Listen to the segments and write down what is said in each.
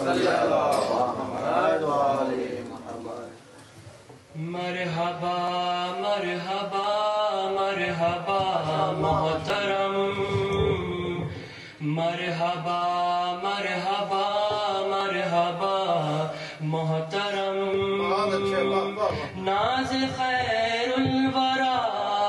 مرحبا مرحبا مرحبا محترم، مرحبا مرحبا مرحبا محترم، ناز خیر الورا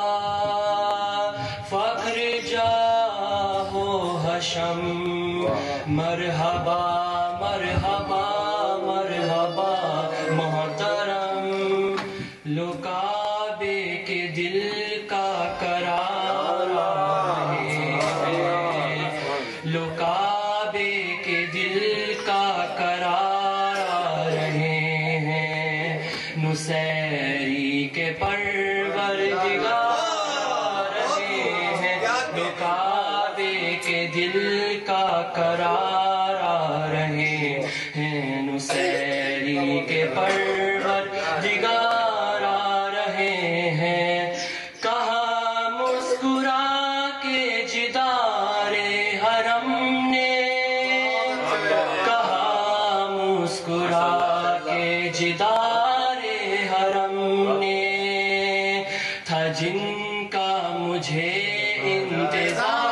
فخر جاہ و حشم، مرحبا مرحبا مرحبا محترم، لو کعبے کے دل کا قرار رہے ہیں، لو کعبے کے دل کا قرار رہے ہیں، نصیری کے پروردگار رہے ہیں، لو کعبے کے دل کا قرار رہے ہیں، نصیری کے پروردگار رہے ہیں، کہا مسکرا کے جدار حرم نے، کہا مسکرا کے جدار حرم نے، تھا جن کا مجھے انتظار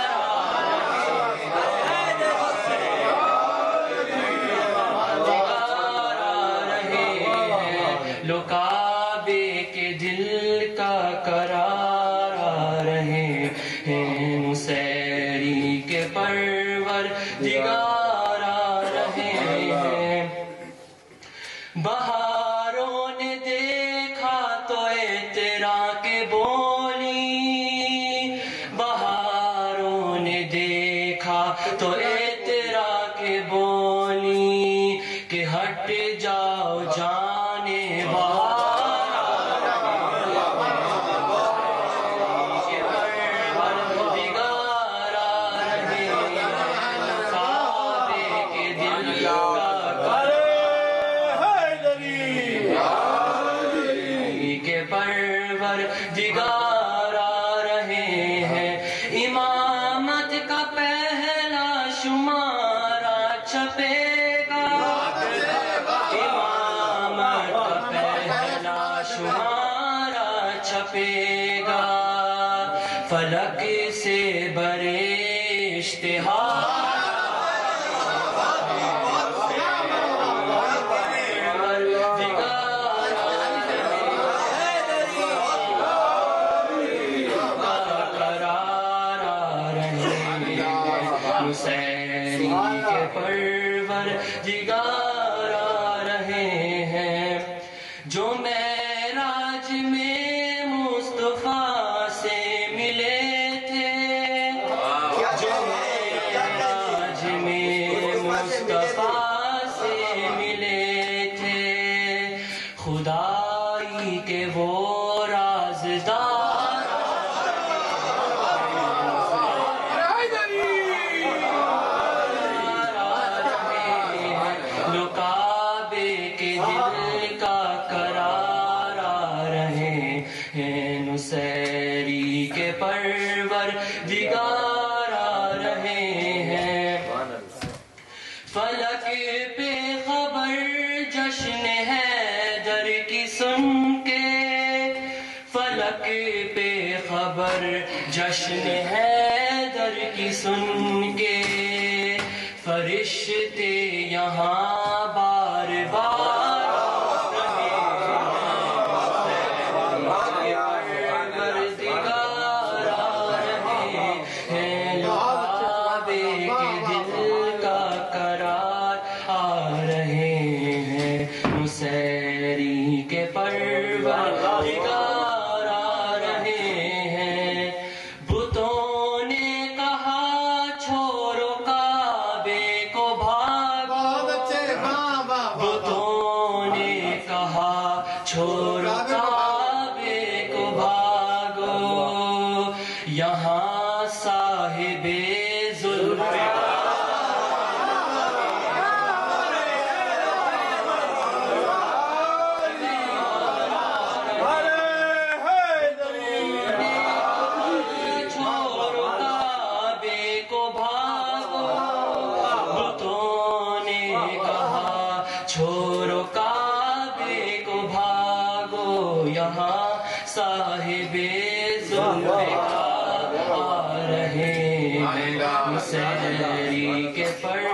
لو کعبے کے دل کا قرار رہے ہیں، نصیری کے پروردگار رہے ہیں، بہاروں نے دیکھا تو اعترا کے بولی، بہاروں نے دیکھا تو اعترا کے بولی، کہ ہٹ جاؤ جانے پروردگار رہے ہیں، امامت کا پہلا شمارہ چھپے گا، امامت کا پہلا شمارہ چھپے گا، فلک سے برے اشتہار نصیری کے پروردگار رہے ہیں، جو معراج میں مصطفیٰ سے ملے تھے، جو معراج میں مصطفیٰ سے ملے تھے، خدائی کے وہ رازدار نصیری کے پروردگار رہے ہیں، فلک پہ خبر جشن حیدر کی سن کے، فلک پہ خبر جشن حیدر کی سن کے، فرشتے یہاں بار بار نصیری کے پروردگار رہے ہیں، بتوں نے کہا چھوڑو کعبے کو بھاگو، ہیں نصیری کے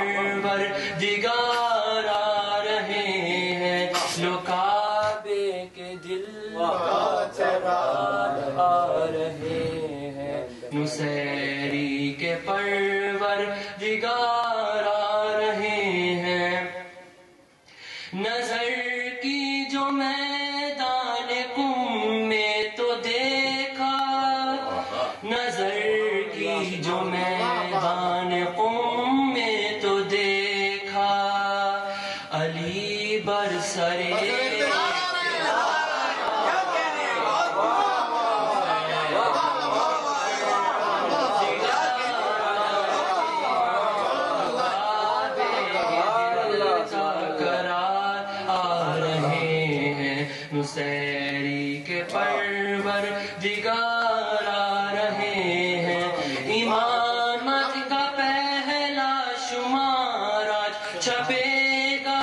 پروردگار آ رہے ہیں لو کعبے کے دل کا چراغ آ رہے ہیں نصیری کے پروردگار آ رہے ہیں نظر کی جو میدان قم میں تو دیکھا نظر کی جو میدان قم میں تو دیکھا علی برسرے نصیری کے پروردگار آ رہے ہیں امامت کا پہلا شمار آج چھپے گا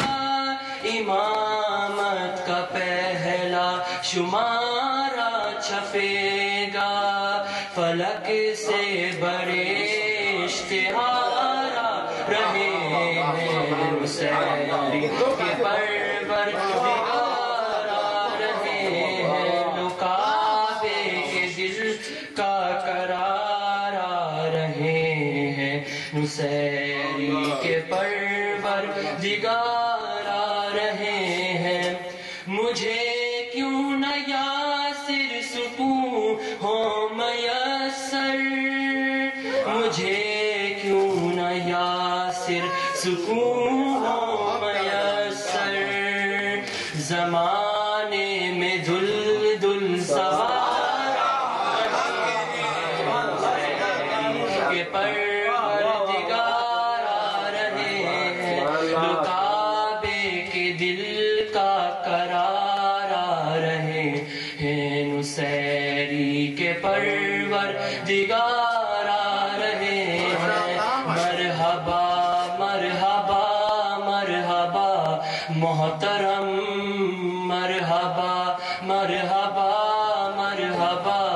امامت کا پہلا شمار آج چھپے گا فلک سے بڑے اشتہار آ رہے ہیں نصیری کے پروردگار کا قرار آ رہے ہیں نصیری کے پروردگار آ رہے ہیں مجھے کیوں نہ یاسر سکون ہو میسر مجھے کیوں نہ یاسر سکون ہو میسر زمانے میں دل سوار پروردگار آ رہے ہیں لو کعبے کے دل کا قرار آ رہے ہیں نصیری کے پروردگار آ رہے ہیں مرحبا مرحبا مرحبا محترم مرحبا مرحبا مرحبا